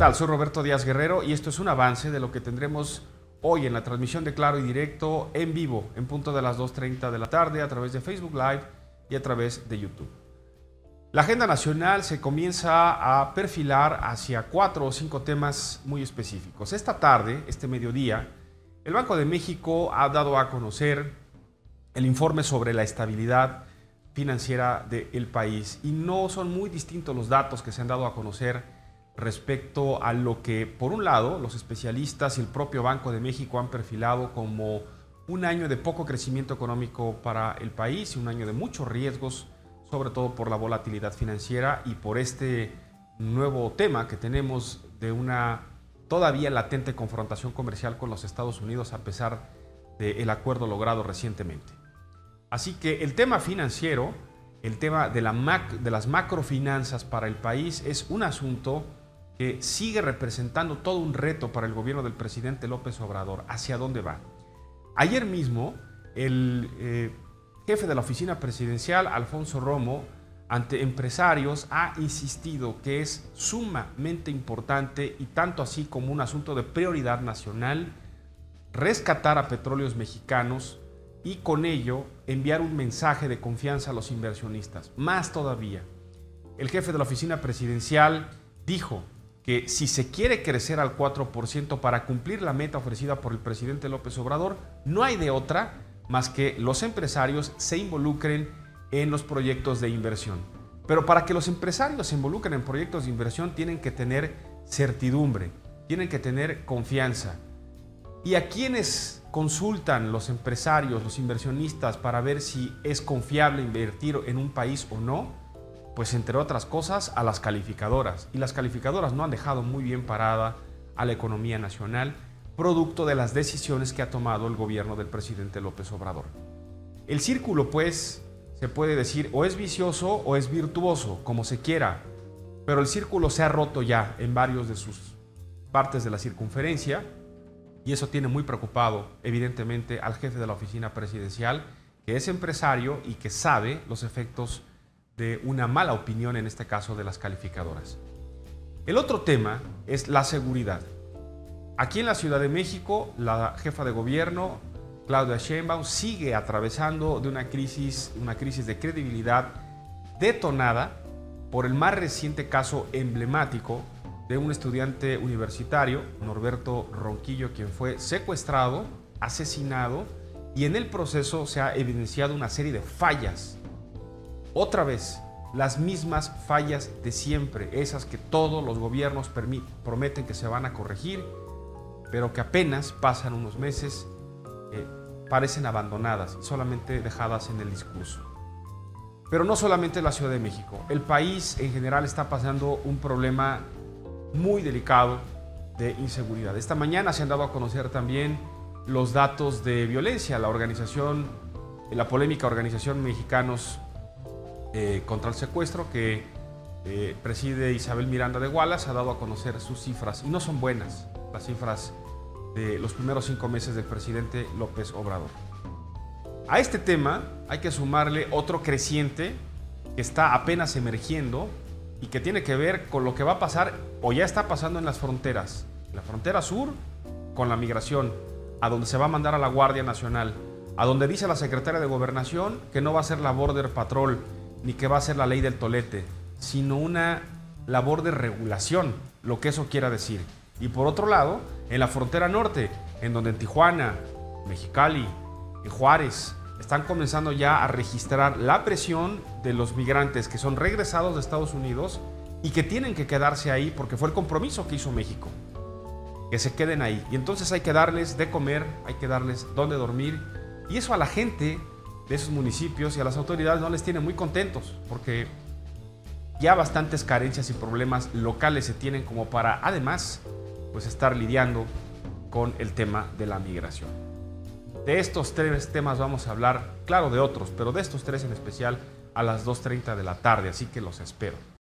tal? Soy Roberto Díaz Guerrero y esto es un avance de lo que tendremos hoy en la transmisión de Claro y Directo en vivo, en punto de las 2:30 de la tarde, a través de Facebook Live y a través de YouTube. La agenda nacional se comienza a perfilar hacia 4 o 5 temas muy específicos. Esta tarde, este mediodía, el Banco de México ha dado a conocer el informe sobre la estabilidad financiera del país y no son muy distintos los datos que se han dado a conocer respecto a lo que, por un lado, los especialistas y el propio Banco de México han perfilado como un año de poco crecimiento económico para el país y un año de muchos riesgos, sobre todo por la volatilidad financiera y por este nuevo tema que tenemos de una todavía latente confrontación comercial con los Estados Unidos a pesar del acuerdo logrado recientemente. Así que el tema financiero, el tema de las macrofinanzas para el país es un asunto que sigue representando todo un reto para el gobierno del presidente López Obrador. ¿Hacia dónde va? Ayer mismo, el jefe de la oficina presidencial, Alfonso Romo, ante empresarios ha insistido que es sumamente importante y tanto así como un asunto de prioridad nacional rescatar a Petróleos Mexicanos y con ello enviar un mensaje de confianza a los inversionistas. Más todavía, el jefe de la oficina presidencial dijo que si se quiere crecer al 4% para cumplir la meta ofrecida por el presidente López Obrador, no hay de otra más que los empresarios se involucren en los proyectos de inversión. Pero para que los empresarios se involucren en proyectos de inversión tienen que tener certidumbre, tienen que tener confianza. ¿Y a quiénes consultan los empresarios, los inversionistas para ver si es confiable invertir en un país o no? Pues entre otras cosas a las calificadoras. Y las calificadoras no han dejado muy bien parada a la economía nacional, producto de las decisiones que ha tomado el gobierno del presidente López Obrador. El círculo, pues, se puede decir o es vicioso o es virtuoso, como se quiera, pero el círculo se ha roto ya en varios de sus partes de la circunferencia y eso tiene muy preocupado, evidentemente, al jefe de la oficina presidencial, que es empresario y que sabe los efectos de una mala opinión, en este caso de las calificadoras. El otro tema es la seguridad. Aquí en la Ciudad de México, la jefa de gobierno, Claudia Sheinbaum, sigue atravesando de una crisis de credibilidad detonada por el más reciente caso emblemático de un estudiante universitario, Norberto Ronquillo, quien fue secuestrado, asesinado y en el proceso se ha evidenciado una serie de fallas. Otra vez, las mismas fallas de siempre, esas que todos los gobiernos prometen que se van a corregir, pero que apenas pasan unos meses, parecen abandonadas y solamente dejadas en el discurso. Pero no solamente la Ciudad de México, el país en general está pasando un problema muy delicado de inseguridad. Esta mañana se han dado a conocer también los datos de violencia. La polémica organización Mexicanos contra el secuestro que preside Isabel Miranda de Wallace ha dado a conocer sus cifras y no son buenas las cifras de los primeros 5 meses del presidente López Obrador. A este tema hay que sumarle otro creciente que está apenas emergiendo y que tiene que ver con lo que va a pasar o ya está pasando en las fronteras. En la frontera sur con la migración, a donde se va a mandar a la Guardia Nacional, a donde dice la secretaria de Gobernación que no va a ser la Border Patrol ni que va a ser la ley del tolete, sino una labor de regulación, lo que eso quiera decir. Y por otro lado, en la frontera norte, en donde en Tijuana, Mexicali y Juárez están comenzando ya a registrar la presión de los migrantes que son regresados de Estados Unidos y que tienen que quedarse ahí porque fue el compromiso que hizo México, que se queden ahí. Y entonces hay que darles de comer, hay que darles dónde dormir y eso a la gente de esos municipios y a las autoridades no les tiene muy contentos porque ya bastantes carencias y problemas locales se tienen como para además pues estar lidiando con el tema de la migración. De estos 3 temas vamos a hablar, claro de otros, pero de estos 3 en especial a las 2:30 de la tarde, así que los espero.